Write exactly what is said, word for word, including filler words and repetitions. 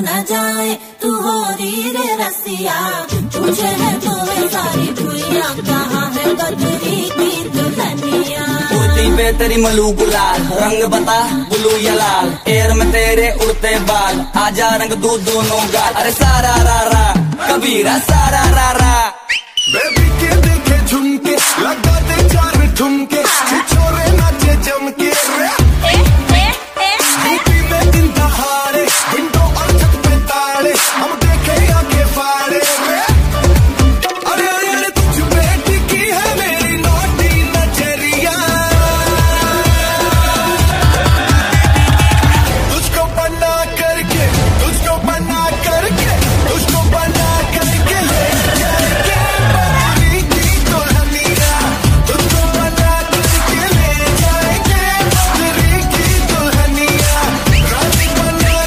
न जाए तू हो री रे रसिया, पूछे है तो सारी भूइया कहाँ है बदरी की दुल्हनिया। कुर्ती पे तेरी मलू गुलाल, रंग बता ब्लू या लाल, एयर में तेरे उड़ते बाल, आजा रंग दू दोनों गाल। अरे सारा रा रा कबीरा सारा रा रा, बेबी के देखे झुमके लगा दे चार ठुमके, छोरे नाचे जम के।